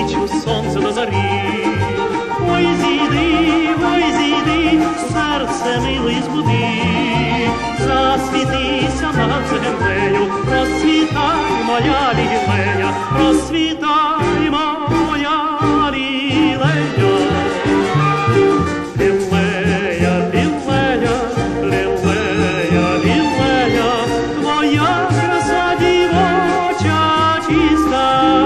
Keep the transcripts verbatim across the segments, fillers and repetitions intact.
кличу сонце до зорі. Ой, зійди, ой, зійди, серце милий збуди, засвітися над землею, розцвітай, моя лілея, розцвітай, моя лілея. Лілея, лілея, лілея, лілея, твоя краса дівоча чиста.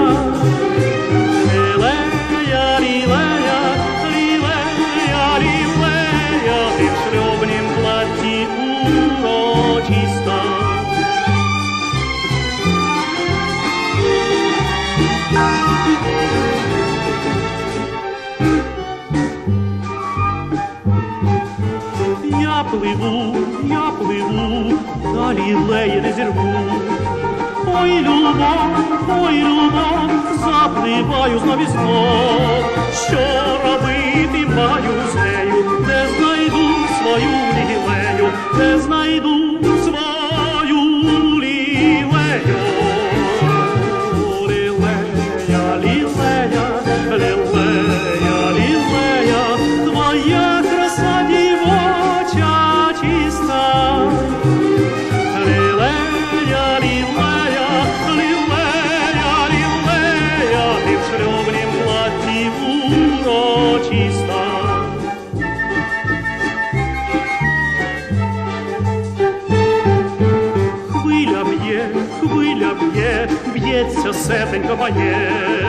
Лілея, лілея, лілея, лілея, ти в шлюбнім платі урочиста. Я пливу, я пливу, та лілеї не зірву. Ой, любов, ой, любов, запливаю знов і знов. Що робити маю з нею, де знайду свою лілею, де знайду свою лілею. Лілея, лілея, лілея, лілея, твоя краса дівоча чиста. Лілея, лілея, лілея, лілея, ти в шлюбнім платі урочиста. Хвиля б'є, хвиля б'є, б'ється серденько моє.